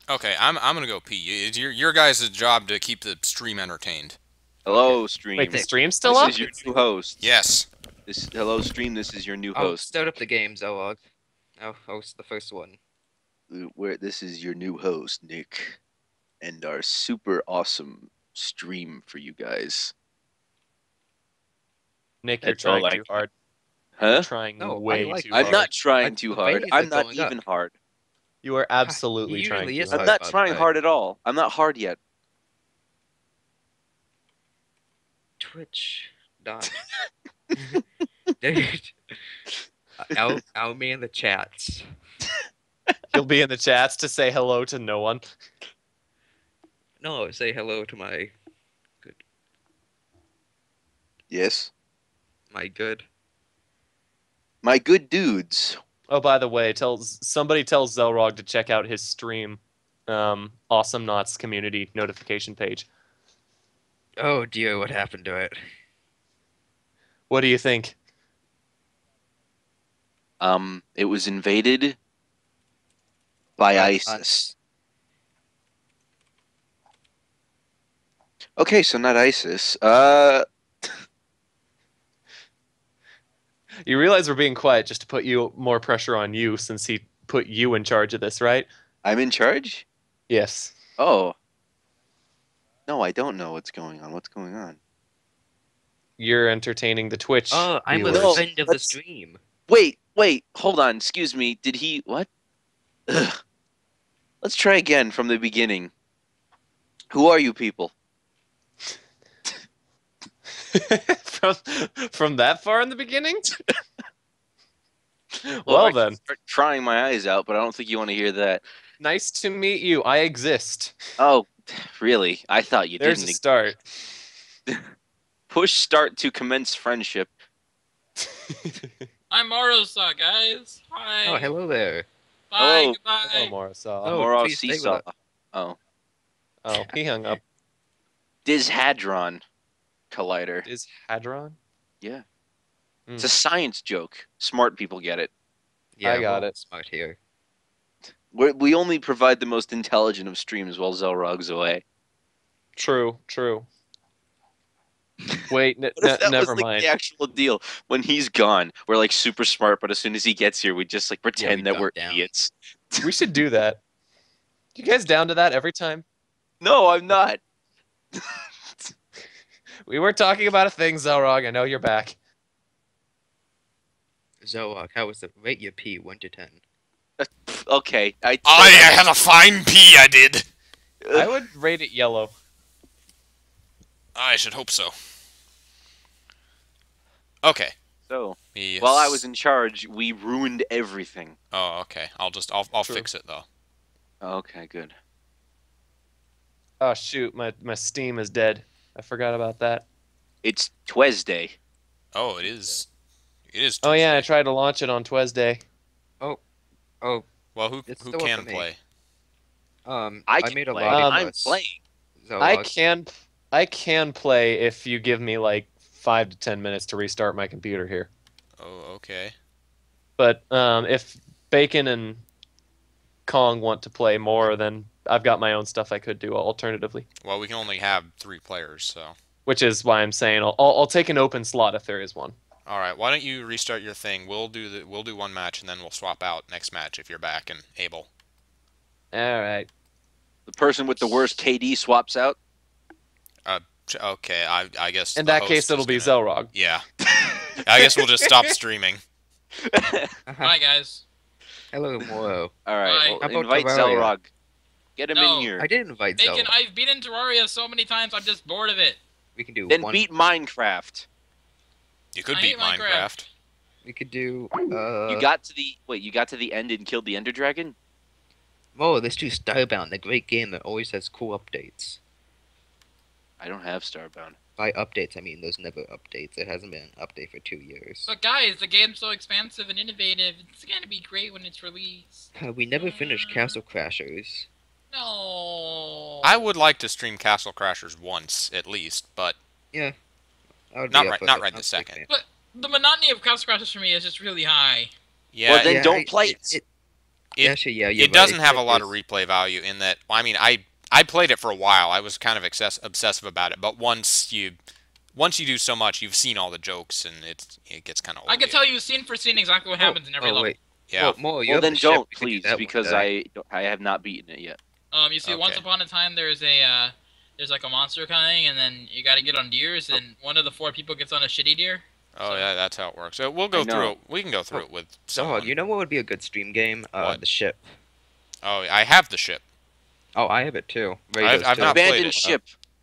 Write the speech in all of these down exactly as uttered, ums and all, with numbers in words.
Okay, I'm I'm gonna go pee. It's your your guys' job to keep the stream entertained. Hello, Okay. Wait, stream. the Nick, stream's still This up? is your new host. Yes. This hello, stream. This is your new I'll host. start up the game, Xelrog. I'll host the first one. Uh, Where this is your new host, Nick, and our super awesome stream for you guys. Nick, you're That's all trying I too hard. Huh? You're trying No, I way like too it. I'm hard. not trying I- too the hard. ratings are I'm not going even up. hard. You are absolutely He trying usually too is hard. I'm hard. not by the trying way. hard at all. I'm not hard yet. Twitch. Dot. Dude. I'll, I'll be in the chats. You'll be in the chats to say hello to no one. No, say hello to my good, Yes, my good. my good dudes. Oh, by the way, tell somebody tells Xelrog to check out his stream, um, Awesomenauts community notification page. Oh dear, what happened to it? What do you think? Um, it was invaded by By ISIS. Okay, so not ISIS. Uh, You realize we're being quiet just to put you more pressure on you since he put you in charge of this, right? I'm in charge? Yes. Oh. No, I don't know what's going on. What's going on? You're entertaining the Twitch Oh, I'm a viewers. No, friend of the let's- stream. Wait, wait, hold on. Excuse me. Did he what? Ugh. Let's try again from the beginning. Who are you people? from from that far in the beginning? Well, Well I then, start trying my eyes out, but I don't think you want to hear that. nice to meet you. I exist. Oh, really? I thought you There's a didn't. start. Push start to commence friendship. I'm Marosa, guys. Hi. Oh, hello there. Bye. Hello. Goodbye. Hello, Morrisall. Oh, Moro please stay with seesaw. us. Oh, Oh, he hung up. Dishadron collider. Is Hadron? Yeah, Mm. it's a science joke. Smart people get it. Yeah, I got we're it. Smart here. We're, we only provide the most intelligent of streams while Xelrog's away. True, true. Wait, n- What if n- that never was like mind. the actual deal? When he's gone, we're like super smart, but as soon as he gets here, we just like pretend we that dumb we're down. idiots. We should do that. You guys down to that every time? No, I'm not. We were talking about a thing, Xelrog. I know you're back. Zoak, how was the rate your P one to ten? Okay, I. I, I had a fine pee, I did. I would rate it yellow. I should hope so. Okay. So Yes. while I was in charge, we ruined everything. Oh, okay. I'll just I'll I'll True. fix it though. Okay, good. Oh shoot, my my Steam is dead. I forgot about that. It's Tuesday. Oh, it is. It is. Oh yeah, I Tuesday. tried to launch it on Tuesday. Oh, Well, who It's who still up can for me. play? um, I, I, can made a play. lot of Um, I'm playing. I Zoak. can I can play if you give me like five to ten minutes to restart my computer here. Oh, okay. But um, if Bacon and Kong want to play more, then I've got my own stuff I could do alternatively. Well, we can only have three players, so. Which is why I'm saying I'll, I'll, I'll take an open slot if there is one. All right. Why don't you restart your thing? We'll do the we'll do one match and then we'll swap out next match if you're back and able. All right. The person with the worst K D swaps out. Ch- Okay. I I guess. In the that host case, it'll is be gonna- Xelrog. Yeah. I guess we'll just stop streaming. Bye, guys. Hello, Moro. All right, Bye. well, How about invite Terraria? Zelrog. Get him No. in here. I did invite Bacon, Zelda. I've beaten Terraria so many times, I'm just bored of it. We can do Then one. beat Minecraft. You could I beat hate Minecraft. Minecraft. We could do. Uh, you got to the wait. You got to the end and killed the Ender Dragon. Oh, let's do Starbound, the great game that always has cool updates. I don't have Starbound. By updates, I mean there's never updates. It hasn't been an update for two years. But guys, the game's so expansive and innovative. It's gonna be great when it's released. Uh, we never finished Castle Crashers. No. I would like to stream Castle Crashers once at least, but I would Not be up right- with not it. right I'm this a big second. fan. The monotony of Castle Crashers for me is just really high. yeah. Well, then Yeah, don't I- play it. it. It, Actually, yeah, you're it doesn't right. have a lot of It's- replay value in that. I mean, I I played it for a while. I was kind of excess, obsessive about it. But once you once you do so much, you've seen all the jokes, and it it gets kind of old. I could yeah. tell you scene for scene exactly what Oh, happens in every oh, level. wait. Yeah. Well, more, you Well, have then the ship, don't, we could do please, that one because day. I I have not beaten it yet. Um, you see, once Okay. upon a time, there's a uh, there's like a monster coming, and then you got to get on deers, and one of the four people gets on a shitty deer. Oh So- yeah, that's how it works. So we'll go I know. through it. We can go through Oh, it with Oh, someone. you know what would be a good stream game? Uh, What? the ship. Oh, I have the ship. Oh, I have it too. Ray I've- does I've too. not played Abandoned it. ship.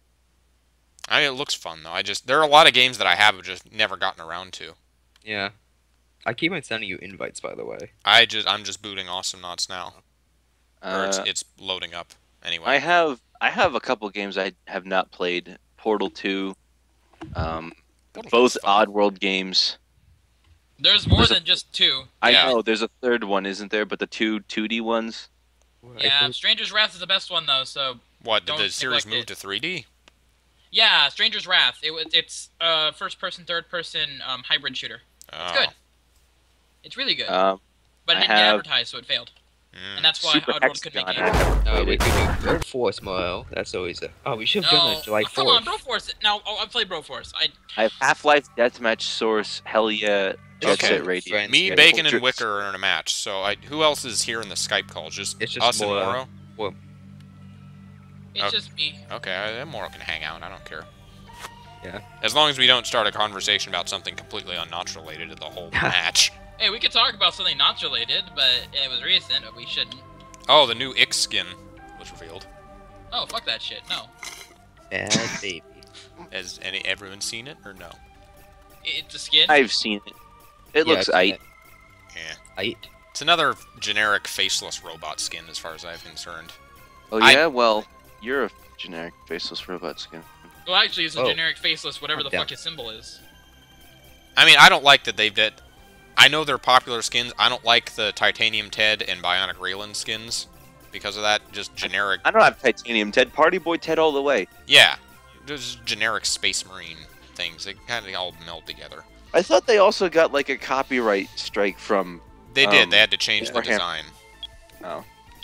I mean, it looks fun though. I just there are a lot of games that I have just never gotten around to. Yeah. I keep on sending you invites, by the way. I just I'm just booting Awesomenauts now, or it's Uh, it's loading up anyway. I have I have a couple games I have not played. Portal two, um, Portal both two's fun. Oddworld games. There's more There's a- than just two. I Yeah. know there's a third one, isn't there? But the two 2D ones. Yeah, Stranger's Wrath is the best one though. So What did don't the series neglect move it. to three D? yeah, Stranger's Wrath. It was it's uh first person, third person um, hybrid shooter. Oh. good. It's really good, Um, but it I didn't get have- advertised, so it failed, Mm. and that's why Super Oddworld couldn't Hexagon. make I it. haven't Uh, played we it. could do Broforce Mile. That's always a. Oh, we should have done No, it July oh, come on, fourth. Broforce. Now, oh, I played Broforce. I I have Half-Life, Deathmatch, Source, Hell Yeah, Jet Okay. Set Radio. Friends, Me, yeah. Bacon, and Fortress. Wicker are in a match. So I, who else is here in the Skype call? Just, It's just us Moro. and Moro? it's Okay. just me. Okay, I, Moro can hang out. I don't care. Yeah. As long as we don't start a conversation about something completely not related to the whole match. Hey, we could talk about something not related, but it was recent, but we shouldn't. Oh, the new Ix skin was revealed. Oh, fuck that shit. No, Bad baby. Has any everyone seen it or no? it's a skin. I've seen it. It Yeah, looks it's aight. Yeah. Aight. It's another generic faceless robot skin, as far as I'm concerned. Oh I- yeah, well, you're a generic faceless robot skin. Well, actually, it's a Oh. generic faceless, whatever the Yeah. fuck his symbol is. I mean, I don't like that they did. I know they're popular skins. I don't like the Titanium Ted and Bionic Raylan skins because of that. Just generic. I don't have Titanium Ted. Party Boy Ted all the way. Yeah, just generic Space Marine things. They kind of all meld together. I thought they also got like a copyright strike from. They did. Um, They had to change the Warhammer. design. Oh.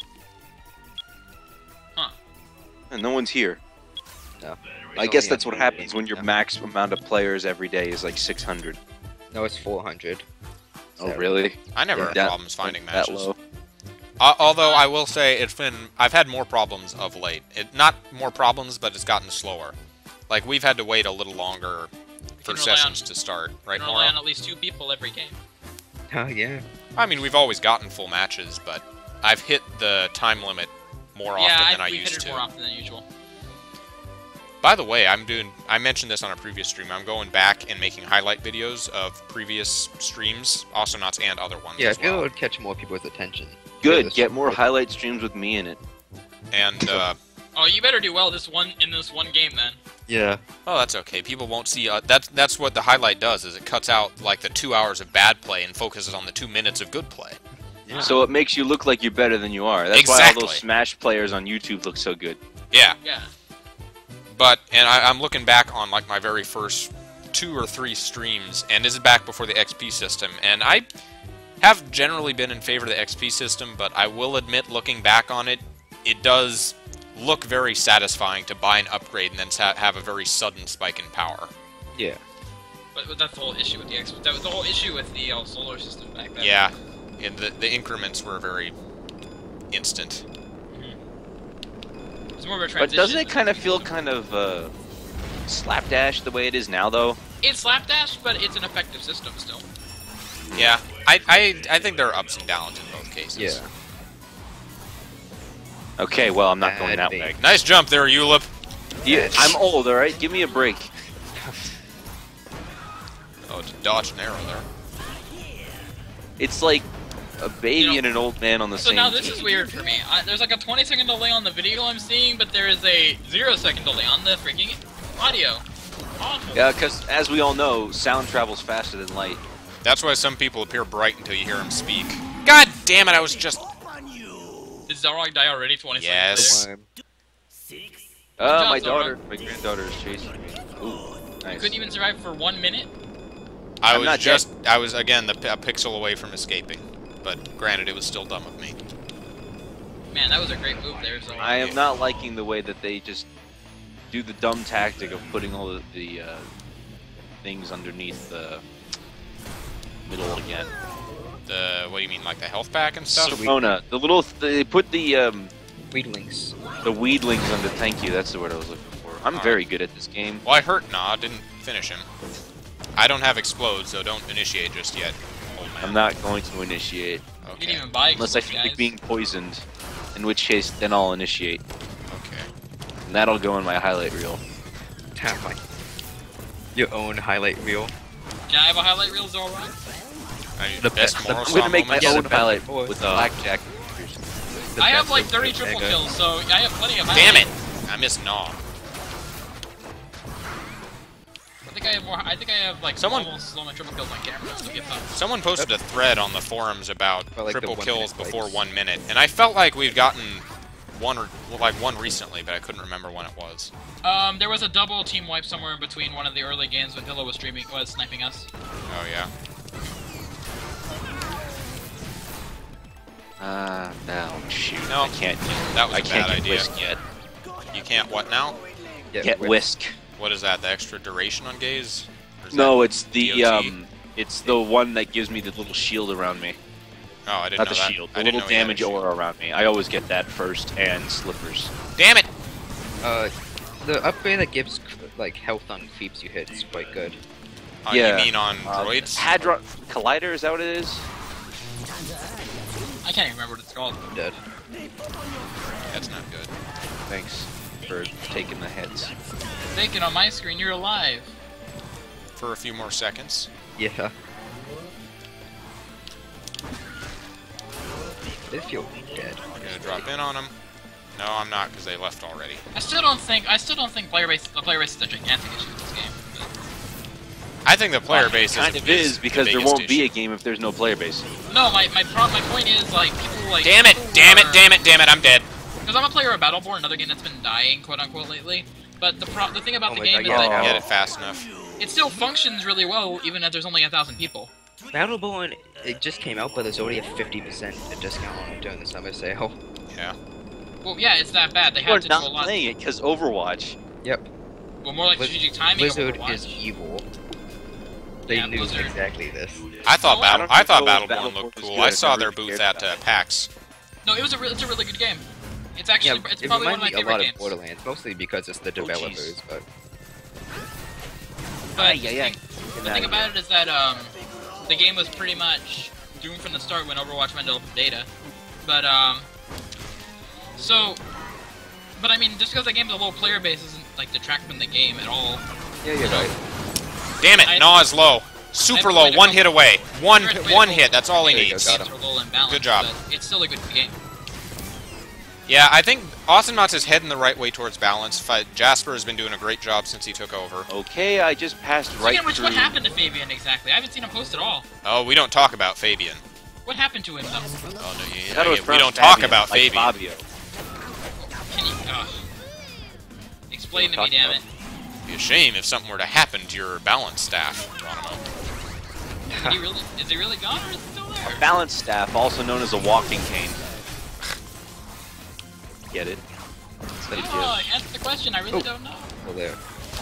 Huh. And no one's here. No. I guess that's what happens when your max amount of players every day is like six hundred. No, it's four hundred. Oh, really? I never Yeah, had that- problems finding that matches. low. Uh, although I will say it's been, I've had more problems of late. It, not more problems, but it's gotten slower. Like we've had to wait a little longer for can rely sessions on- to start, right, You can rely on Maura? at least two people every game. Oh, yeah. I mean, we've always gotten full matches, but I've hit the time limit more yeah, often than I, I we hit used it to. more often than usual. By the way, I'm doing. I mentioned this on a previous stream. I'm going back and making highlight videos of previous streams, Awesomenauts and other ones Yeah, I as feel it well. would catch more people's attention. Good. this Get one. more highlight streams with me in it. And uh, Oh, you better do well this one in this one game then. Yeah. oh, that's okay. People won't see. Uh, that's that's what the highlight does. Is it cuts out like the two hours of bad play and focuses on the two minutes of good play. Yeah. So it makes you look like you're better than you are. That's why all Exactly. those Smash players on YouTube look so good. Yeah, Yeah. but and I, I'm looking back on like my very first two or three streams, and this is back before the X P system, and I have generally been in favor of the X P system, but I will admit, looking back on it, it does look very satisfying to buy an upgrade and then ha- have a very sudden spike in power. Yeah. But, but that's the whole issue with the X. That was the whole issue with the uh, solar system back then. Yeah, and the the increments were very instant. It's more of a But transition. doesn't it kind of feel kind of uh, slapdash the way it is now, though? It's slapdash, but it's an effective system still. Yeah, I I I think there are ups and downs in both cases. Yeah. Okay, well, I'm not Bad going that bait. way. Nice jump there, Ulip. Yeah, I'm old, all right? Give me a break. Oh, it's a dodge and arrow there. It's like a baby You know- and an old man on the So same now this team. is weird for me. I, there's like a twenty second delay on the video I'm seeing, but there is a zero second delay on the freaking audio. Awful. Yeah, because as we all know, sound travels faster than light. That's why some people appear bright until you hear them speak. God damn it! I was just. Did Xelrog die already? twenty Yes. seconds Uh, job, my Zora. daughter, my granddaughter is chasing me. Ooh, later? nice. Couldn't even survive for one minute. I I'm was not just. I was again the, a pixel away from escaping, but granted, it was still dumb of me. Man, that was a great move there. So I am not liking the way that they just do the dumb tactic of putting all the, the uh, things underneath the middle again. The what do you mean, like the health pack and stuff? Sharona, the little th they put the um, Weedlings. the weedlings under. Thank you. That's the word I was looking for. I'm All very right. good at this game. Well, I hurt Nah, didn't finish him. I don't have explode, so don't initiate just yet. Old man. I'm not going to initiate you Okay. didn't even buy unless I explode, feel like guys. being poisoned. In which case, then I'll initiate, Okay. and that'll go in my highlight reel. Have my your own highlight reel. Can I have a highlight reel, Xelrog? I need The the best best- moral I'm gonna song make my moments. Yeah, own the best highlight boys. with Uh, blackjack. The I have best like of thirty the triple Mega. kills, so I have plenty of Damn it! highlights. I missed Nah. I think I have more. I think I have like Someone- almost all my triple kills on camera. So give up. Someone posted a thread on the forums about Or, like, the triple one kills minute before wipes. one minute, and I felt like we've gotten one or well, like one recently, but I couldn't remember when it was. Um, there was a double team wipe somewhere in between one of the early games when Pillow was streaming was sniping us. Oh yeah. Ah, no, shoot. No, I can't. That was I a can't bad get idea. whisk yet. You can't what now? Yeah, Get with- whisk. What is that? The extra duration on gaze? Or is No, that it's the D O T? um, it's the one that gives me the little shield around me. Oh, I didn't Not know the that. shield, I the didn't little know he had a damage shield. aura around me. I always get that first, and slippers. Damn it! Uh, the upgrade that gives like health on creeps you hit is quite good. Uh, Yeah. You mean on Um, droids? Hadron Collider, is that what it is? I can't even remember what it's called. I'm dead. That's not good. Thanks for taking the hits. Bacon on my screen, you're alive. For a few more seconds. Yeah. They feel dead. I'm gonna drop in on them. No, I'm not, because they left already. I still don't think. I still don't think player base. The player base is a gigantic issue in this game. I think the player Well, base kind is, of is the because there biggest won't be a issue. game if there's no player base. No, my my pro my point is like people like. Damn it! Damn it! Damn it! Damn it! I'm dead. Because I'm a player of Battleborn, another game that's been dying, quote unquote, lately. But the pro the thing about Oh the my game God, is yeah. that Get it fast enough. it still functions really well, even if there's only a thousand people. Battleborn, it just came out, but there's already a fifty percent discount on it during the summer sale. Yeah. Well, yeah, it's that bad. They People are had to do a not lot. playing it because Overwatch. Yep. Well, more like Blizz- strategic timing. Blizzard of Overwatch. is evil. They Yeah, knew Blizzard- exactly this. I thought Oh, I Battle. don't I thought know if Battleborn Battleborn looked was cool. good. I I saw never their really booth cared at about uh, PAX. No, it was a re- it's a really good game. It's actually Yeah, it's it probably one of reminds my me a favorite lot games. of Borderlands, mostly because it's the developers, but But Ay, the ay, ay. thing, Get the outta thing here. about it is that um, the game was pretty much doomed from the start when Overwatch went open beta. But um, so, but I mean, just because the game is a low player base doesn't like detract from the game at all. yeah, you're right. Damn it! I- Nah is low. Super I- low. I- One hit away. One I- I- one hit. That's all he There you go, needs. got Games him. are a little imbalanced. Good job. But it's still a good game. Yeah, I think Awesomenauts is heading the right way towards balance. Fi- Jasper has been doing a great job since he took over. Okay, I just passed right Speaking of which, through. what happened to Fabian exactly? I haven't seen him post at all. Oh, we don't talk about Fabian. What happened to him though? Oh no, yeah, I thought it was we pronounced don't talk Fabian, about like Fabian. Fabio. Can you? Ugh. Explain to We'll me, talk damn about- it. It'd be a shame if something were to happen to your balance staff, Geronimo. Is he really? Is he really gone, or is he still there? A balance staff, also known as a walking cane. Get it? Instead of Oh, just- answer the question. I really Oh. don't know. Well, there.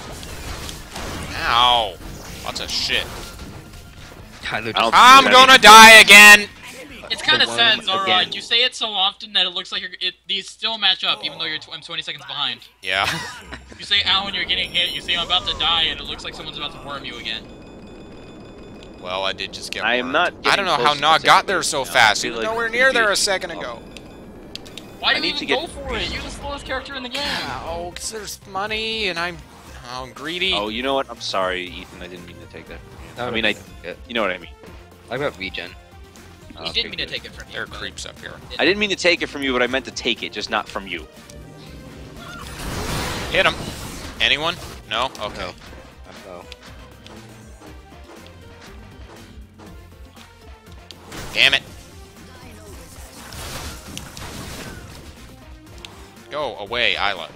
Ow! Lots of shit. Tyler I don't just I'm think gonna die again. It's kind of The sad, one Zora. again. You say it so often that it looks like you're, it, these still match up, even though you're tw I'm twenty seconds behind. Yeah. You say ow when you're getting hit. You say I'm about to die, and it looks like someone's about to worm you again. Well, I did just get. I am wormed. not I getting don't know how close to Nog the got second there place so now. fast. I He feel was like nowhere near there a confused. second ago. Why I do need you to even get- go for it? You're the slowest character in the game. Oh, 'cause there's money, and I'm, oh, I'm greedy. Oh, you know what? I'm sorry, Ethan. I didn't mean to take that from you. No, I no, mean, I. yeah. You know what I mean. I got regen. He Okay, did mean to good. take it from you. There are but creeps up here. didn't. I didn't mean to take it from you, but I meant to take it, just not from you. Hit him. Anyone? No? Okay. No. Oh. Damn it. Go away, Isla.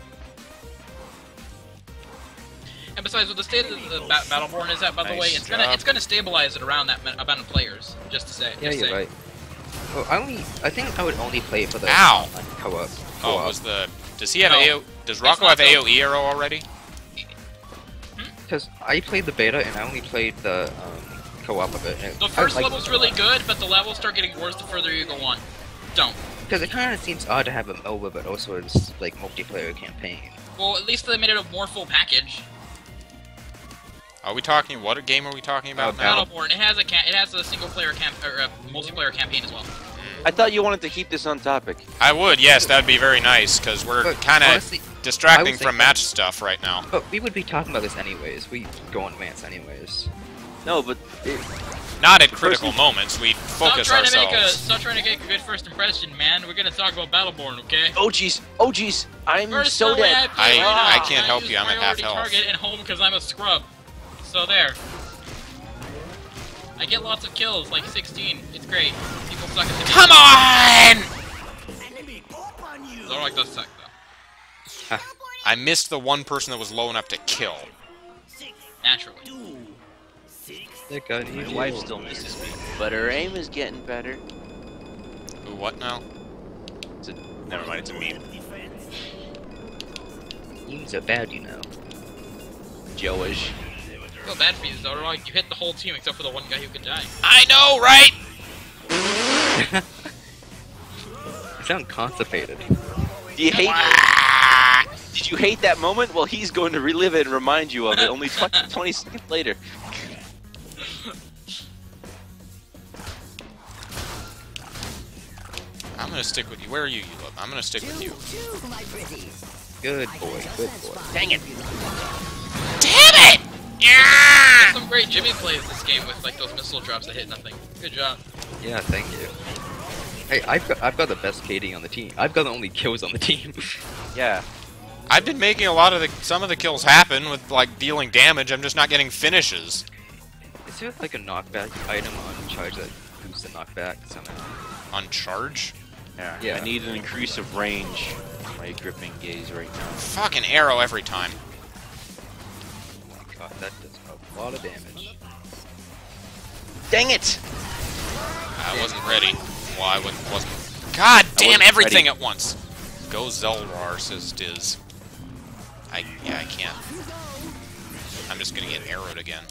And besides, with the state of the ba Battleborn is at, by the Nice way, it's gonna job. it's gonna stabilize it around that ma- amount of players. Just to say. Yeah, just you're saying. right. Well, I only, I think I would only play it for the Ow! online co-op. Oh, co-op. was the... Does he have No. A O... Does Rocco not have the- A O E arrow already? Because I played the beta and I only played the um, co-op of it. and The I first liked level's it a really lot. good, but the levels start getting worse the further you go on. Don't. Because it kind of seems odd to have a MOBA, but also it's like multiplayer campaign. Well, at least they made it a more full package. Are we talking... What game are we talking about Uh, now? Battleborn. It has a ca it has a single player camp or a multiplayer campaign as well. I thought you wanted to keep this on topic. I would, yes, that would be very nice, because we're But kind of honestly, I distracting would from think- match stuff right now. But we would be talking about this anyways. We go on rants anyways. No, but it, Not at critical person- moments, we Stop focus trying to make a ourselves. stop trying to get a good first impression, man. We're gonna talk about Battleborn, okay? oh jeez, oh jeez, I'm First so way dead. play I- right I now, can't help use you, I'm at half priority health. Target and home because I'm a scrub. So there. I get lots of kills, like sixteen. It's great. People suck at the Come on! Xelrog does suck though. I missed the one person that was low enough to kill. Naturally. That got My you. wife still misses me, but her aim is getting better. Ooh, what now? It's a, never mind, it's a meme. Memes are bad, you know. Joish. I feel bad for you, Xelrog. You hit the whole team except for the one guy who could die. I know, right? You sound constipated. Do you hate? Did you hate that moment? Well, he's going to relive it and remind you of it only twenty, twenty seconds later. I'm gonna stick with you. Where are you, Eula? I'm gonna stick with you. Good boy, good boy. Dang it! Damn it! There's Yeah! some great Jimmy plays this game with like those missile drops that hit nothing. Good job. Yeah, thank you. Hey, I've got, I've got the best K D on the team. I've got the only kills on the team. Yeah. I've been making a lot of the some of the kills happen with like dealing damage. I'm just not getting finishes. Is there like a knockback item on charge that boosts the knockback somehow? On charge? Yeah. Yeah. I need an increase of range on my gripping gaze right now. Fucking arrow every time. Oh my god, that does a lot of damage. Dang it! I wasn't ready. Well, I wasn't. wasn't. God damn wasn't everything ready. at once. Go Xelrog, says Diz. I yeah, I can't. I'm just gonna get arrowed again.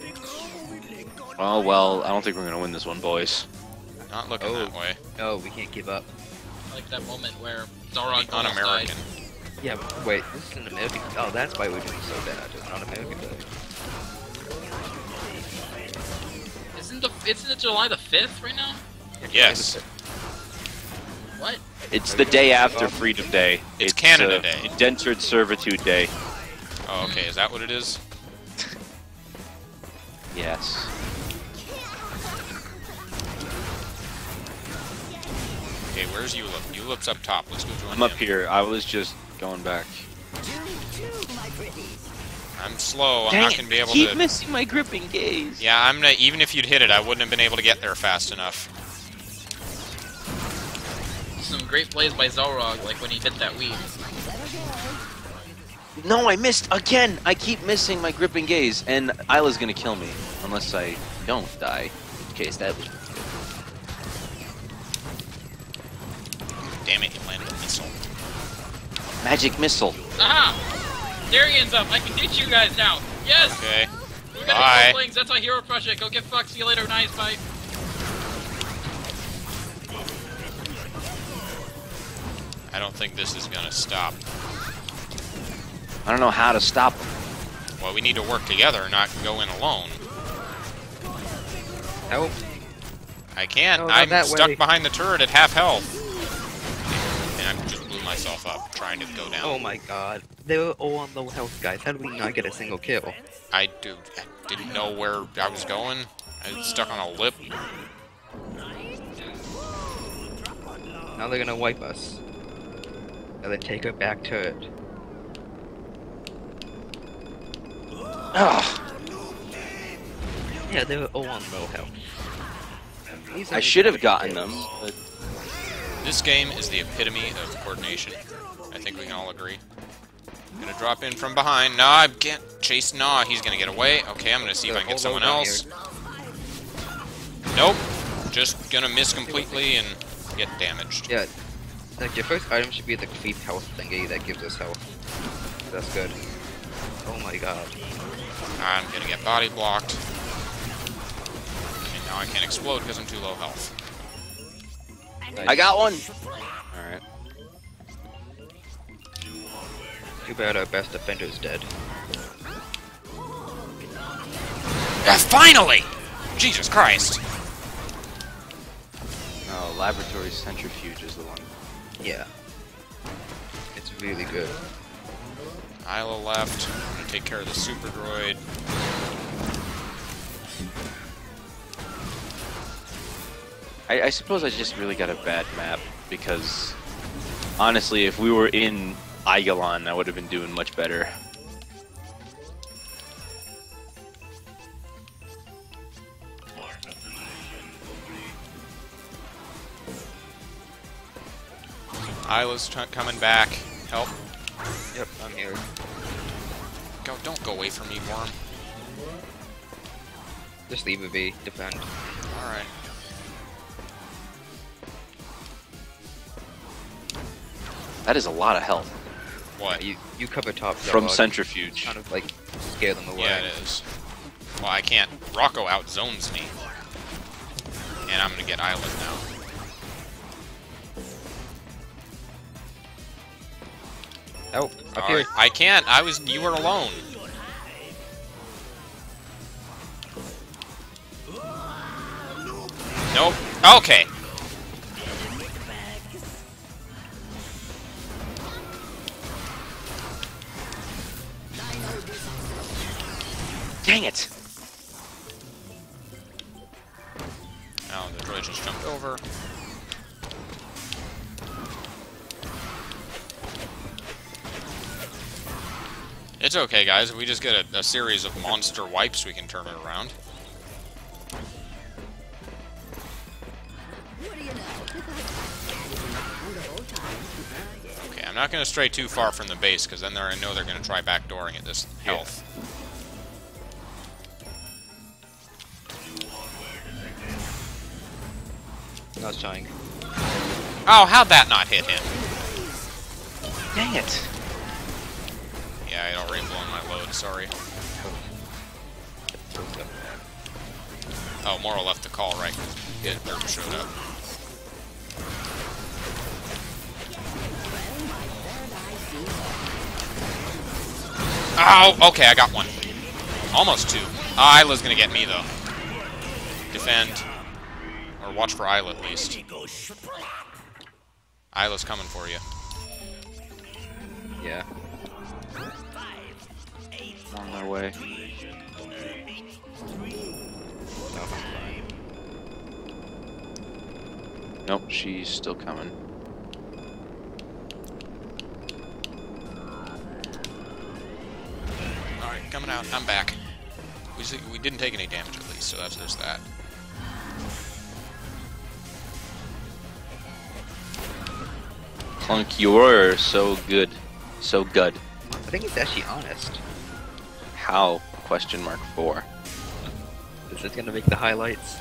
Oh well, I don't think we're gonna win this one, boys. Not looking Oh. that way. No, we can't give up. I like that moment where Xelrog The almost un-American. died. Yeah, but wait, this is an American. Oh, that's why we're doing so bad. It's not American though. Isn't the isn't it July the fifth right now? Yes. What? It's the day after Freedom Day. It's Canada uh, Day. Indentured Servitude Day. Oh, okay. Is that what it is? Yes. Okay, where's Eulip? Eulip's up top. Let's go join I'm up him. here. I was just going back. I'm slow. I'm Dang not it, gonna be able keep to. missing my gripping gaze. Yeah, I'm gonna. Even if you'd hit it, I wouldn't have been able to get there fast enough. Some great plays by Xelrog, like when he hit that weave. No, I missed again. I keep missing my gripping gaze, and Isla's gonna kill me unless I don't die. In which case, that was Damn it! You landed a missile. magic missile. Aha! Darian's up. I can hit you guys now. Yes. Okay. We're gonna Bye. go Flings. That's our hero project. Go get fucked. See you later. Nice. Bye. I don't think this is gonna stop. I don't know how to stop him. Well, we need to work together, not go in alone. Help. I can't. No, not I'm that stuck way. behind the turret at half health. And I just blew myself up trying to go down. Oh my god. They were all on low health, guys. How did we not get a single kill? I, do, I didn't know where I was going. I was stuck on a lip. Now they're gonna wipe us. Now they take her back to it. Ugh. Yeah, they were all on low health. These I are should have great gotten kills. them, but This game is the epitome of coordination. I think we can all agree. Gonna drop in from behind. Nah, I can't chase Nah. He's gonna get away. Okay, I'm gonna see if I can get someone else. Nope. just gonna miss completely and get damaged. Yeah, like your first item should be the creep health thingy that gives us health. That's good. Oh my god. I'm gonna get body blocked. And now I can't explode because I'm too low health. Nice. I got one! Alright. Too bad our best defender's dead. Yeah, finally! Jesus Christ! No, laboratory centrifuge is the one. Yeah. It's really good. Isla left. I'm gonna take care of the super droid. I, I suppose I just really got a bad map, because honestly, if we were in Aigalon, I would have been doing much better. Isla's t coming back. Help. Yep, I'm here. Go, don't go away from me, worm. Just leave it be. Defend. Alright. That is a lot of health. What? You you cover top From Xelrog, centrifuge. kind of like scare them away. Yeah, it is. Well, I can't. Rocco outzones me. And I'm gonna get Isla now. Oh, up All here. right. I can't. I was. You were alone. Nope. Okay. Dang it! Oh, the droid just jumped over. It's okay, guys. If we just get a, a series of monster wipes, we can turn it around. Okay, I'm not going to stray too far from the base, because then I know they're going to try backdooring at this health. I was trying. Oh, how'd that not hit him? Dang it! Yeah, I already blown my load, sorry. Oh, Moro left the call, right? Yeah, Derp showed up. Oh, okay, I got one. Almost two. Uh, Isla's gonna get me, though. Defend. Or watch for Isla, at least. Isla's coming for you. Yeah. On my way. Oh, Nope, she's still coming. Alright, coming out. I'm back. We, see, we didn't take any damage, at least, so that's there's that. Clunk, you're so good. So good. I think it's actually honest. How? Question mark four. Is this gonna make the highlights?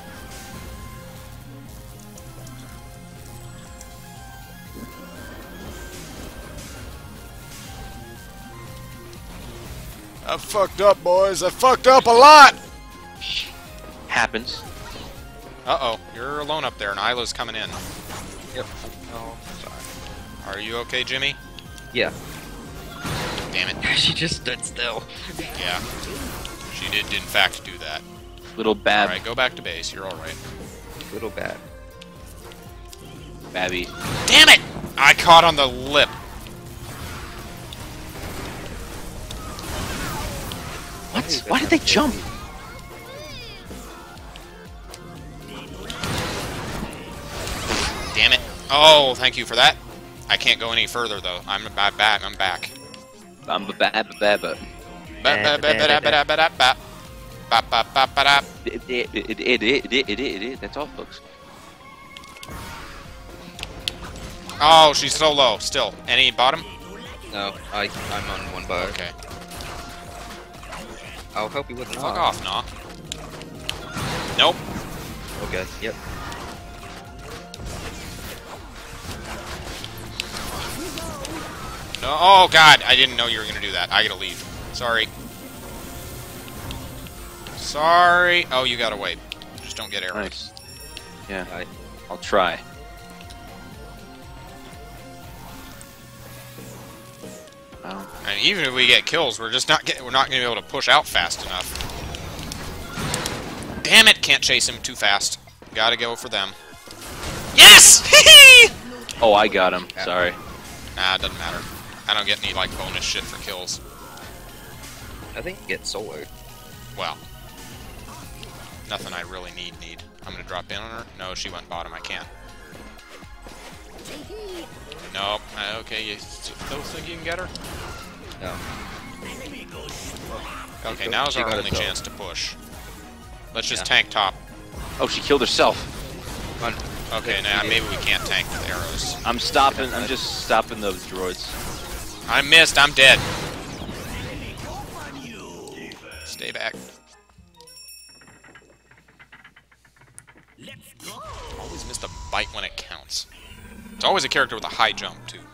I fucked up, boys. I fucked up a lot! Happens. Uh-oh. You're alone up there, and Isla's coming in. Yep. Oh, sorry. Are you okay, Jimmy? Yeah. Damn it. She just stood still. Yeah. She did, in fact, do that. Little Bab. Alright, go back to base. You're alright. Little bad. Babby. Damn it! I caught on the lip. What? Why did they jump? Damn it. Oh, thank you for that. I can't go any further, though. I'm back. back. I'm back. I'm ba ba ba ba. That's all, folks. Oh, she's so low. Still. Any bottom? No, I I'm on one bar. Okay. I'll help you with an Fuck arm. off, nah. Nope. Okay. Yep. no. Oh, God. I didn't know you were going to do that. I gotta leave. Sorry. Sorry. Oh, you gotta wait. Just don't get arrowed. Nice. Yeah, I, I'll try. Well, And even if we get kills, we're just not getting. We're not going to be able to push out fast enough. Damn it! Can't chase him too fast. Gotta go for them. Yes! oh, I got him. Sorry. Nah, it doesn't matter. I don't get any like bonus shit for kills. I think you get solo. Well, nothing I really need. Need. I'm gonna drop in on her. No, she went bottom. I can't. Nope. Uh, okay, you still think you can get her? No. Okay, She now's our got only it, though. chance to push. Let's just Yeah. tank top. Oh, she killed herself. Come on. Okay, now maybe we can't tank with arrows. I'm stopping. I'm just stopping those droids. I missed. I'm dead. Stay back. Always missed a bite when it counts. It's always a character with a high jump, too.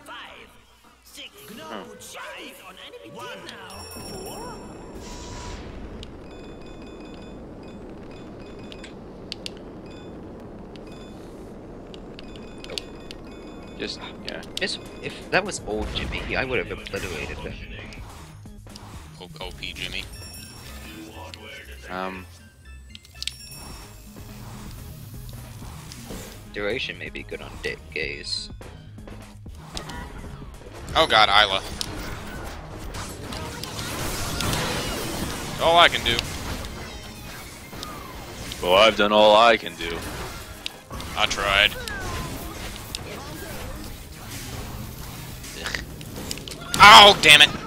Just yeah. Just, if that was old Jimmy, I would have obliterated him. O- OP Jimmy. Um. Duration may be good on Dick Gaze. Oh god, Isla. All I can do. Well, I've done all I can do. I tried. Oh, damn it!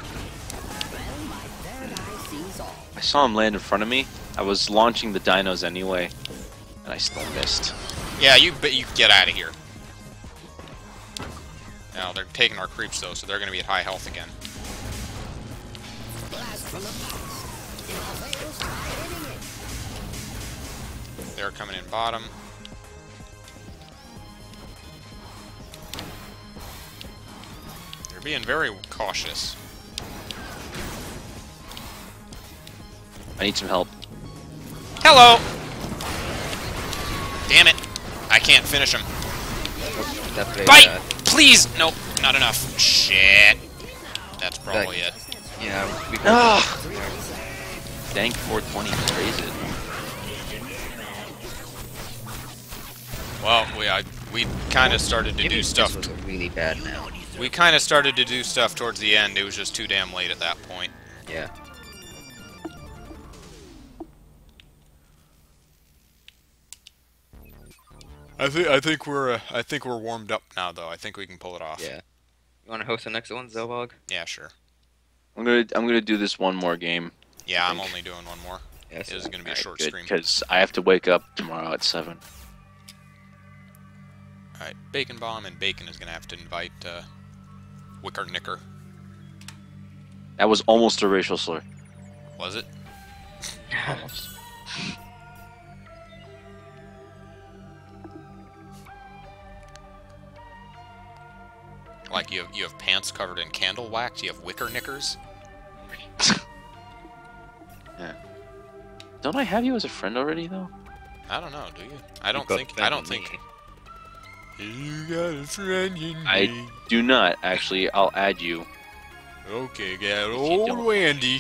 I saw him land in front of me. I was launching the dinos anyway, and I still missed. Yeah, you but you get out of here. Now they're taking our creeps though, so they're going to be at high health again. They're coming in bottom. They're being very cautious. I need some help. Hello! Damn it! I can't finish him. Definitely Bite! bad. Please! Nope, not enough. Shit. That's probably it. Yeah, we can. Ah! Dank four twenty raise it. Well, we I, we kind of started to do Jimmy's stuff. was really bad now. We kind of started to do stuff towards the end. It was just too damn late at that point. Yeah. I think I think we're uh, I think we're warmed up now, though. I think we can pull it off. Yeah. You want to host the next one, Xelrog? Yeah, sure. I'm gonna I'm gonna do this one more game. Yeah, I'm think. only doing one more. Yes. It is going to be a Alright, short good, stream. because I have to wake up tomorrow at seven. All right, Bacon Bomb and Bacon is going to have to invite uh, Wicker Knicker. That was almost a racial slur. Was it? Almost. Like you have, you have pants covered in candle wax. You have Wicker Knickers. Yeah. Don't I have you as a friend already though? I don't know. Do you? I don't got think. I don't friend think. me. You got a friend in me. I do not actually. I'll add you. Okay, got you old don't. Randy.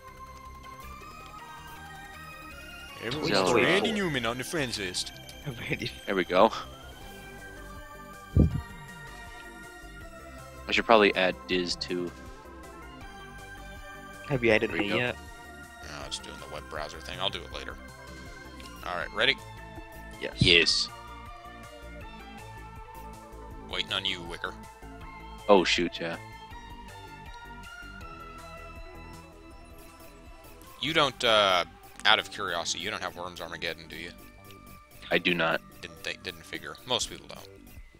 Everyone's Xelrog. Randy Newman on the friends list. There we go. I should probably add Diz too. Have you added There we me go. yet? No, it's doing the web browser thing. I'll do it later. All right, ready? Yes. Yes. Waiting on you, Wicker. Oh shoot, yeah. You don't. uh... Out of curiosity, you don't have Worms Armageddon, do you? I do not. Didn't think, didn't figure. Most people don't.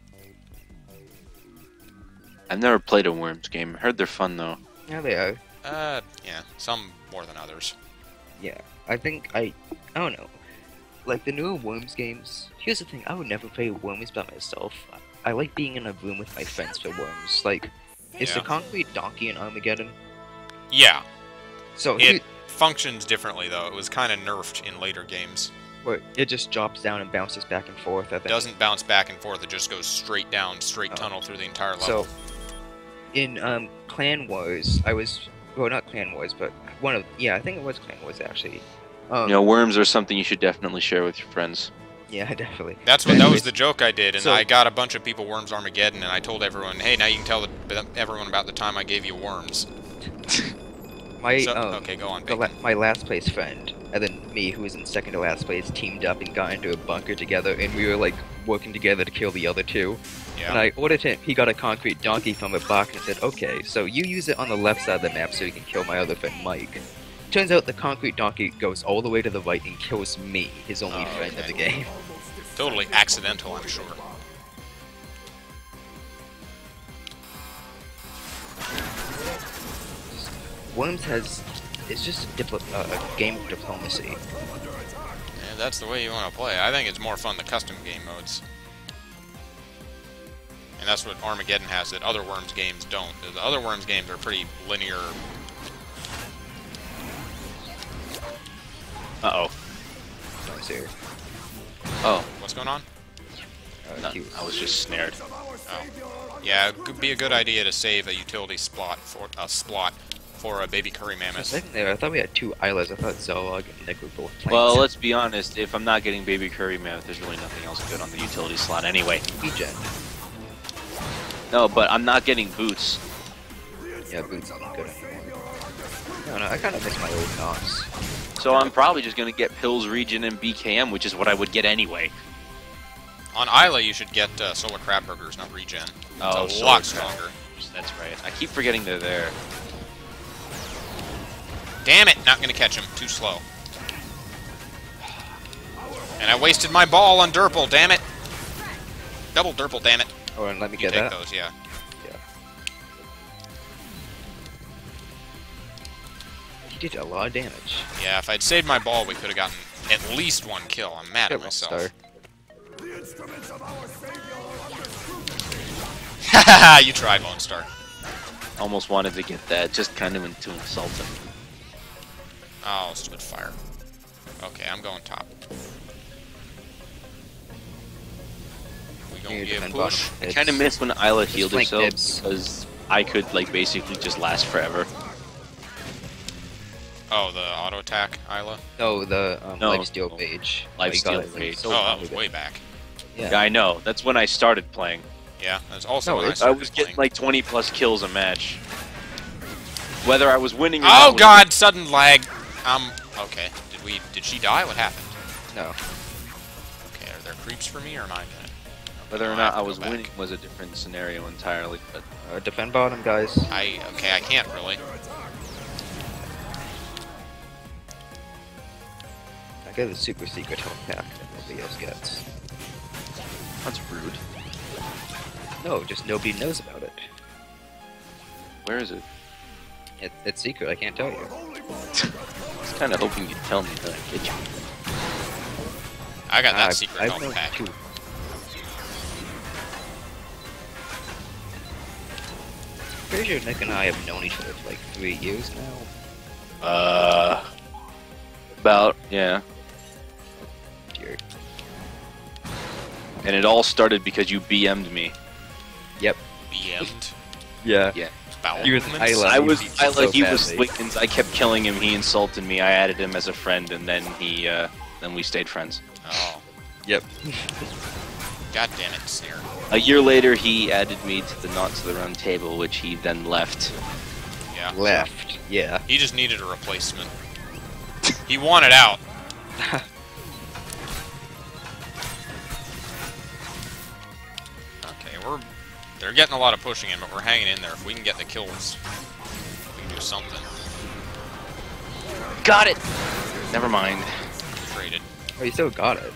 I've never played a Worms game. Heard they're fun though. Yeah, they are. Uh, yeah, some more than others. Yeah. I think I. I don't know. Like the newer Worms games. Here's the thing. I would never play Worms by myself. I like being in a room with my friends for Worms. Like, Is Yeah. the concrete donkey in Armageddon? Yeah. So It he, functions differently, though. It was kind of nerfed in later games. where it just drops down and bounces back and forth. I It think. doesn't bounce back and forth. It just goes straight down, straight Oh. tunnel through the entire level. So, in um, Clan Wars, I was well, not Clan Wars, but one of yeah, I think it was Clan Wars actually. Um, You know, worms are something you should definitely share with your friends. yeah, definitely. That's what that was Anyways, the joke I did, and so- I got a bunch of people Worms Armageddon, and I told everyone, hey, now you can tell the, everyone about the time I gave you worms. My So- um, okay, go on, the la Bacon. my last place friend, and then me, who was in second to last place, teamed up and got into a bunker together, and we were like working together to kill the other two. And Yeah. I ordered him. He got a concrete donkey from a box and said, "Okay, so you use it on the left side of the map so you can kill my other friend Mike." Turns out the concrete donkey goes all the way to the right and kills me, his only Oh, friend in the okay. game. Totally accidental, I'm sure. Worms has. It's just a, diplo uh, a game of diplomacy. Yeah, that's the way you want to play. I think it's more fun the custom game modes. And that's what Armageddon has that other Worms games don't. The other Worms games are pretty linear. Uh-oh. Don't see her. Oh, What's going on? Uh, no, he was- I was just snared. Oh. Yeah, it could be a good idea to save a utility slot for a slot for a baby curry For a mammoth. second there, I thought we had two Islas. I thought Xelrog and Nick were both playing. Well, let's be honest. If I'm not getting Baby Curry Mammoth, there's really nothing else good on the utility slot anyway. Regen. No, but I'm not getting boots. Yeah, Boots isn't good anymore. No, no, I kind of miss my old Nox. So I'm probably just gonna get Pills, Regen, and B K M, which is what I would get anyway. On Isla, you should get uh, Solar Crab Burgers, not Regen. Oh, It's a Solar lot Crab. stronger. That's right. I keep forgetting they're there. Damn it! Not gonna catch him. Too slow. And I wasted my ball on Durple, damn it! Double Durple, damn it. Oh, and let me You get take that. those, yeah. Yeah. He did a lot of damage. Yeah, if I'd saved my ball, we could have gotten at least one kill. I'm mad at Get myself. Star. Haha, you tried, Lone Star. Almost wanted to get that, just kind of to insult him. Oh, stupid fire. Okay, I'm going top. We gonna You give defend push. bottom. I kind of miss when Isla healed flank herself dibs. because I could like basically just last forever. Oh, the auto attack, Isla. No, the um, No, lifesteal no. page. Lifesteal Oh, you got it. page. So oh, that long was ago. way back. Yeah. Yeah, I know. That's when I started playing. Yeah, that's also No, when I it's- started I was getting playing. like twenty plus kills a match. Whether I was winning or Oh not was- God! Sudden lag. Um. Okay. Did we? Did she die? What happened? No. Okay. Are there creeps for me, or am I gonna? Whether No, or I not have I to was go back. winning was a different scenario entirely. But Uh, defend bottom, guys. I. Okay. I can't really. I got a super secret health pack that nobody else gets. that's rude. No, just nobody knows about it. Where is it? it it's secret, I can't tell you. I was kind of hoping you'd tell me that I get you. I got that I've- secret I've health known pack. two. Pretty sure Nick and I have known each other for like three years now. Uh, about yeah. Dear. And it all started because you B M'd me. Yep. B M'd. Yeah. Yeah. Bowel You was movements? Isla. I was, beat I me so like he was badly. Wickens. I kept killing him. He insulted me. I added him as a friend, and then he, uh, then we stayed friends. Oh. Yep. God damn it, Snare. A year later, he added me to the Not to the Round Table, which he then left. Yeah. Left. Yeah. He just needed a replacement. He wanted out. Okay, we're... They're getting a lot of pushing in, but we're hanging in there. If we can get the kills, we can do something. Got it. Never mind. Traded. Oh, you still got it.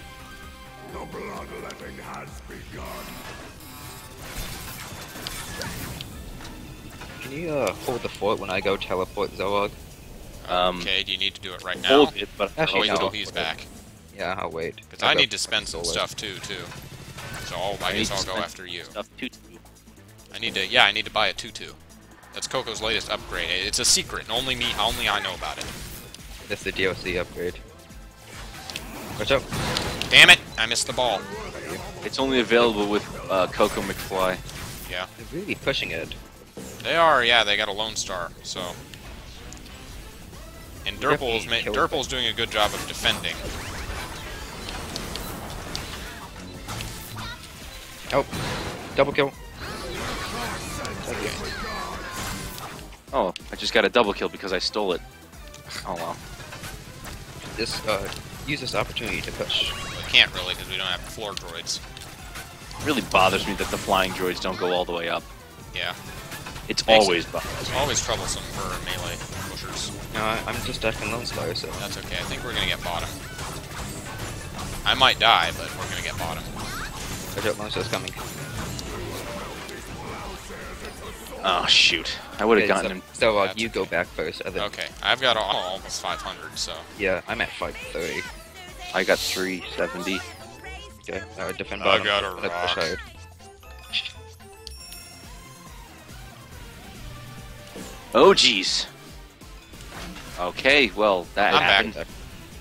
Can you uh, hold the fort when I go teleport Xelrog? Um, Okay, do you need to do it right now? Hold it, but Actually, Or wait no. till he's back. Yeah, I'll wait. Because I'll I go need to spend some solo. stuff too, too. So I'll, I I need guess to I'll go spend after you. stuff too. I need to, yeah, I need to buy a tutu. That's Coco's latest upgrade. It's a secret, and only me, only I know about it. That's the D L C upgrade. Watch out. Damn it! I missed the ball. It's only available with uh, Coco McFly. Yeah. They're really pushing it. They are, yeah, they got a Lone Star, so... And Durple's, ma Definitely Durple's doing a good job of defending. Oh, double kill. Okay. Oh, I just got a double kill because I stole it. Oh well. This, uh, use this opportunity to push. We can't really, because we don't have floor droids. It really bothers me that the flying droids don't go all the way up. Yeah. It's Makes always it- bothers It's me. always troublesome for melee pushers. No, I, I'm just attacking Lone Star, so... That's okay, I think we're gonna get bottom. I might die, but we're gonna get bottom. Watch out, Lone Star's coming. Oh shoot! I would have Okay, gotten so, him. So, uh, That's you go back first, and then... Okay, I've got all, almost five hundred, so... Yeah, I'm at five thirty. I got three seventy. Okay, uh, defend I bottom. got a and then push rock. hard. Oh jeez. Okay, well that I'm happened. back.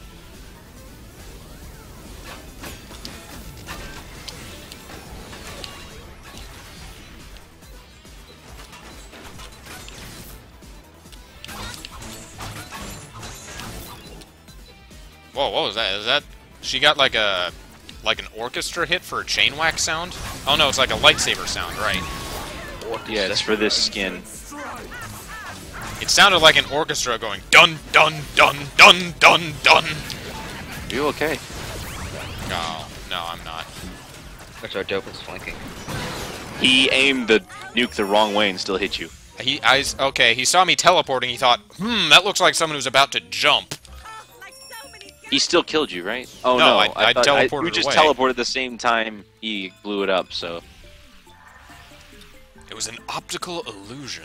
Whoa, what was that? Is that... She got like a... Like an orchestra hit for a chain whack sound? Oh no, it's like a lightsaber sound, right? Yeah, it's for this skin. It sounded like an orchestra going dun dun dun dun dun dun. Are you okay? Oh, no, I'm not. Watch out, Dope is flanking. He aimed the nuke the wrong way and still hit you. He, I, okay, he saw me teleporting, he thought, hmm, that looks like someone who's about to jump. He still killed you, right? Oh No, no, I- I thought- teleported We just away. teleported at the same time he blew it up, so... It was an optical illusion.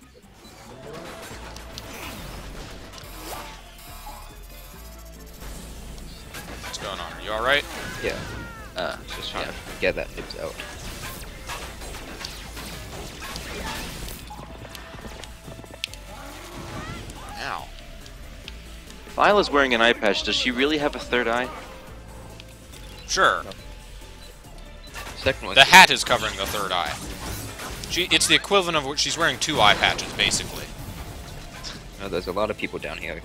What's going on? Are you alright? Yeah, Uh, just trying yeah. to get that nibs out. Ow. If Isla's wearing an eye patch, does she really have a third eye? Sure. Second one. The hat is covering the third eye. She, it's the equivalent of what she's wearing two eye patches, basically. No, there's a lot of people down here.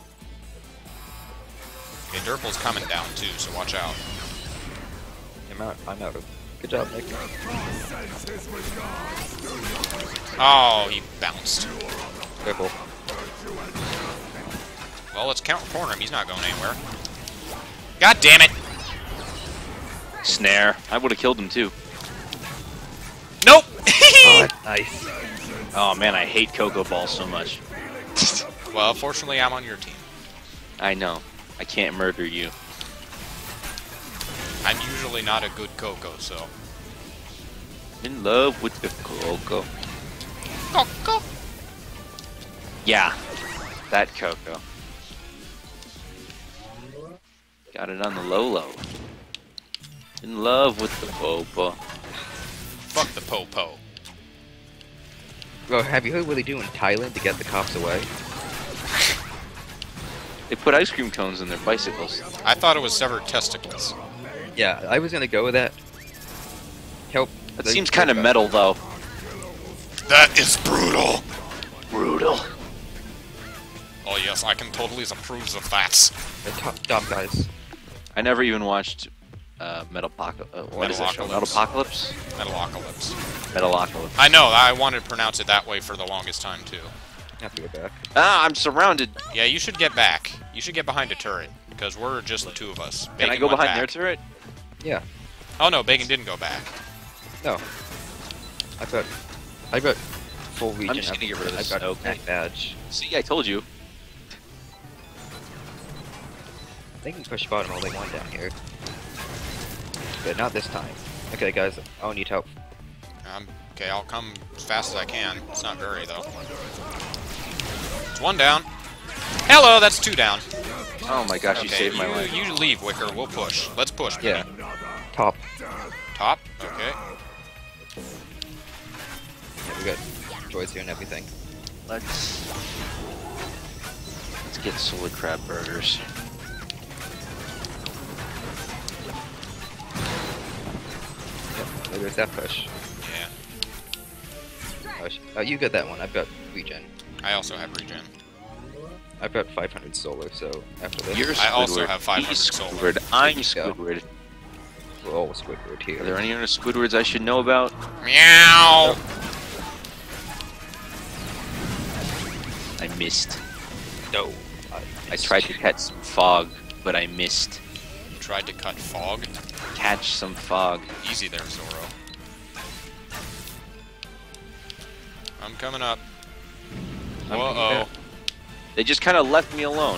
Okay, Durple's coming down too, so watch out. I'm out. I'm out of. Good job, Nick. Oh, he bounced. Careful. Well, let's count corner him. He's not going anywhere. God damn it! Snare. I would have killed him too. Nope! Oh, nice. Oh man, I hate Cocoa Balls so much. Well, fortunately, I'm on your team. I know. I can't murder you. I'm usually not a good Coco, so... In love with the Coco. Coco! Yeah, that Coco. Got it on the low low. In love with the Popo. Fuck the po-po. Bro, have you heard what they do in Thailand to get the cops away? They put ice cream cones in their bicycles. I thought it was severed testicles. Yeah, I was gonna go with that. Help. That seems kind of metal though. That is brutal! Brutal. Oh yes, I can totally approve of that. The top, top guys. I never even watched uh, Metalopocalypse. Uh, what is that show? Metalocalypse. Metalopocalypse? Metalocalypse. Metalocalypse. I know, I wanted to pronounce it that way for the longest time, too. Have to go back. Ah, I'm surrounded. Yeah, you should get back. You should get behind a turret, because we're just the two of us. Can I Bacon go went behind their back. turret? Yeah. Oh no, Bacon didn't go back. No. I've got. I've got full region. just gonna get rid of this. I've got Okay. back badge. See, I told you. They can push bottom all they want down here. But not this time. Okay, guys, I'll need help. Um, okay, I'll come as fast as I can. It's not very, though. It's one down. Hello, that's two down. Oh my gosh, you Okay, saved my you, life. you leave, Wicker. We'll push. Let's push. Yeah. Top. Top. Okay. We got droids here and everything. Let's let's get solar crab burgers. Yep, there goes that push. Yeah. Oh, sh- oh, you got that one. I've got regen. I also have regen. I've got five hundred solar, so after this, You're I also Squidward. have five hundred He's solar. Squidward. I'm There you go. Squidward. we're all Squidward here. Are there any other Squidwards I should know about? Meow! I missed. No. I tried to catch some fog, but I missed. You tried to cut fog? Catch some fog. Easy there, Zorro. I'm coming up. I'm coming Uh-oh. back. They just kind of left me alone.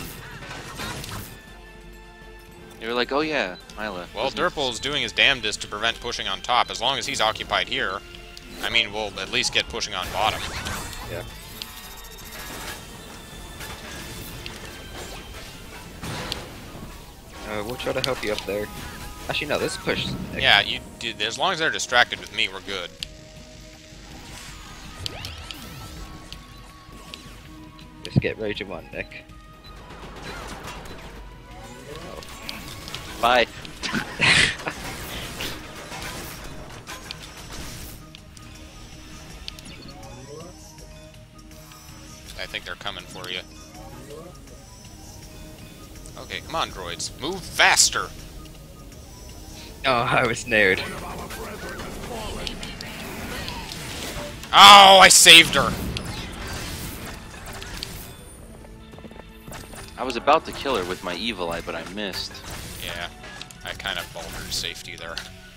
They were like, oh yeah, Mila. Well, doesn't- Durple's doing his damnedest to prevent pushing on top. As long as he's occupied here, I mean, we'll at least get pushing on bottom. Yeah. Uh, we'll try to help you up there. Actually, no, let's push. Yeah, you. Dude, as long as they're distracted with me, we're good. Just get ready to run, Nick. Bye. I think they're coming for you. Okay, come on, droids. Move faster! Oh, I was snared. Oh, I saved her! I was about to kill her with my evil eye, but I missed. Yeah, I kind of baldered safety there.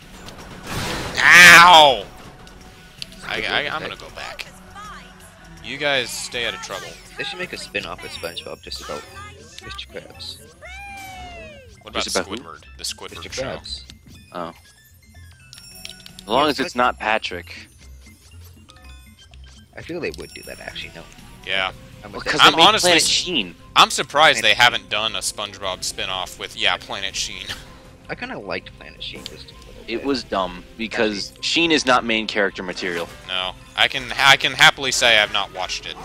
Ow! I, I, I'm gonna go back. You guys stay out of trouble. They should make a spin-off of SpongeBob just about Mister Krabs. What about Just about who? Squidward? The Squidward Mister show. Krabs. Oh. As long Yeah, as it's but- not Patrick. I feel they would do that, actually, no. Yeah. I'm Well, gonna 'cause say- I'm they made honestly Planet s- Sheen. I'm surprised they Planet haven't done a SpongeBob spin-off with, yeah, Planet Sheen. I kind of liked Planet Sheen just a little It bit. was dumb because Sheen is not main character material. No, I can I can happily say I've not watched it.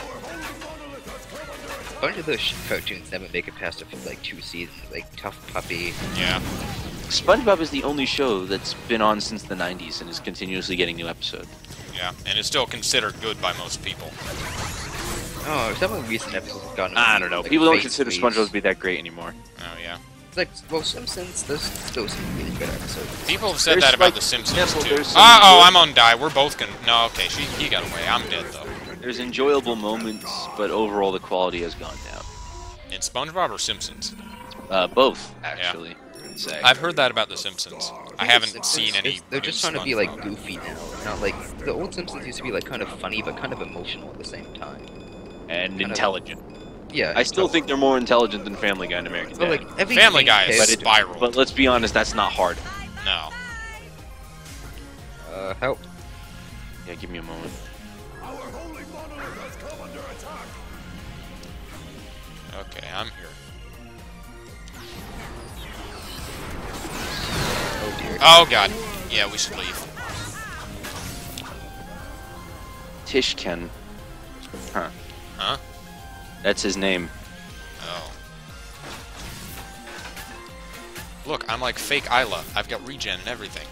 A bunch of those sh- cartoons never make it past a few, like two seasons, like Tough Puppy. Yeah. SpongeBob is the only show that's been on since the nineties and is continuously getting new episodes. Yeah, and it's still considered good by most people. Oh, some of the recent episodes have gotten. I don't know. like, People don't fake consider squeeze. SpongeBob to be that great anymore. Oh yeah. It's like, well, Simpsons, there's still some really good episodes. People have said There's that about like- The Simpsons yeah, well, too. there's some Uh oh, good- I'm on die. We're both gonna. No, okay, she he got away. I'm dead though. There's enjoyable moments, but overall the quality has gone down. In SpongeBob or Simpsons? Uh, both, actually, I'd say. I've heard that about The Simpsons. I haven't Simpsons, seen any. it's- They're just new trying to be like SpongeBob. goofy now, not like the old Simpsons used to be like kind of funny but kind of emotional at the same time. and kind of- intelligent. Yeah. I still think they're more intelligent than Family Guy and American But Dad. like every Family main Guy is character- spiral. But let's be honest, that's not hard. No. Uh, help. Yeah, give me a moment. Okay, I'm here. Oh dear. Oh god. Yeah, we should leave. Tishken. Huh. Huh? That's his name. Oh. Look, I'm like fake Isla. I've got regen and everything.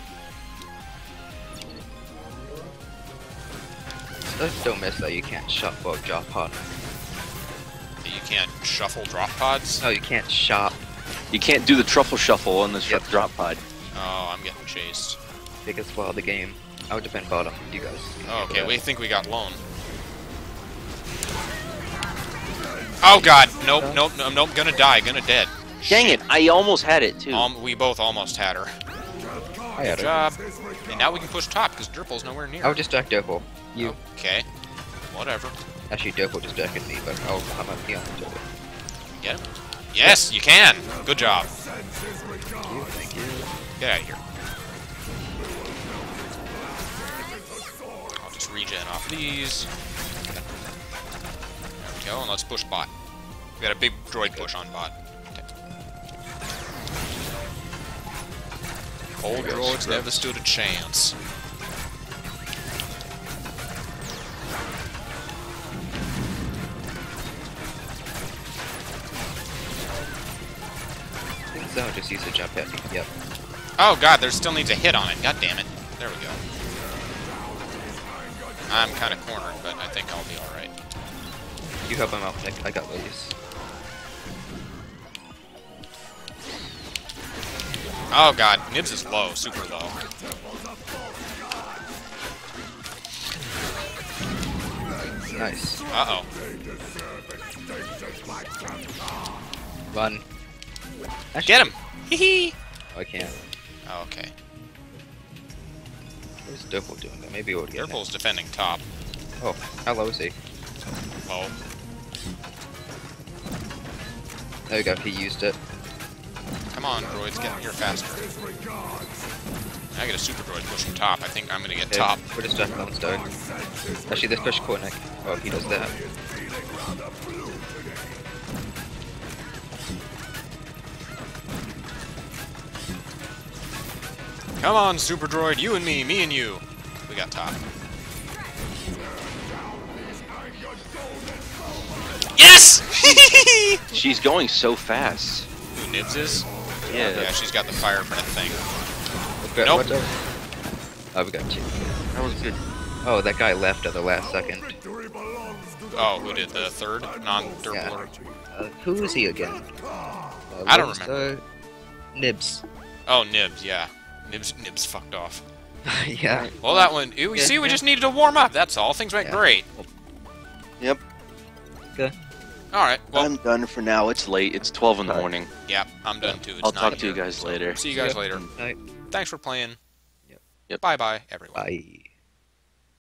Just don't miss that you can't shuffle or drop pod. You can't shuffle drop pods? No, you can't shop. You can't do the truffle shuffle on the sh- Yep. drop pod. Oh, I'm getting chased. Biggest flaw of the game. I would defend bottom. You guys. can Oh, handle okay, that. we think we got lone. Oh god, nope, nope, nope, nope, gonna die, gonna dead. Dang it! I almost had it too. Um, we both almost had her. I had Good it. job. And now we can push top, because Durple's nowhere near. I'll distract Dopo. You. Okay. Whatever. Actually, Dopo distracted me, but I'll come up beyond Dopo. Get him? Yes, you can! Good job. Thank you, thank you. Get out of here. I'll just regen off these. There we go, and let's push bot. We got a big droid push on bot. Okay. Old droids never stood a chance. though, just use the jump pad. Yep. Oh god, there still needs a hit on it. God damn it. There we go. I'm kind of cornered, but I think I'll be alright. You help him out, Nick. I got Lilius. Oh god, Nibs is low, super low. Nice. Uh-oh. Run. Actually, Get him! Hee oh, I can't. Oh, okay. What's Dirple doing? That maybe we'll get him. Dirple's defending top. Oh, how low is he? Low. There we go. He used it. Come on, droids, get here faster. I get a super droid pushing top. I think I'm gonna get Okay, top. We're distracted on stone. Actually, let's push core Nick. Oh, he does that. Come on, super droid, you and me, me and you. We got top. Yes! She's going so fast. Who Nibs is? Yeah. Yeah, she's got the fire print thing. Okay, Nope. what the- Oh, we got two. That was good. Oh, that guy left at the last second. Oh, who did the third non-Dirpler? Uh, who is he again? Uh, I don't what was remember. the- Nibs. Oh, Nibs, yeah. Nibs, Nibs fucked off. Yeah. Well, that one, you Yeah, see, we yeah. just needed to warm up, that's all. Things went Yeah. great. Yep. Alright, well, I'm done for now. It's late. It's twelve in the Alright. morning. yeah, I'm done too. It's I'll nine talk to you here. guys later. See you guys Yeah. later. Night. Thanks for playing. Yep. Yep. Bye-bye, everyone. Bye.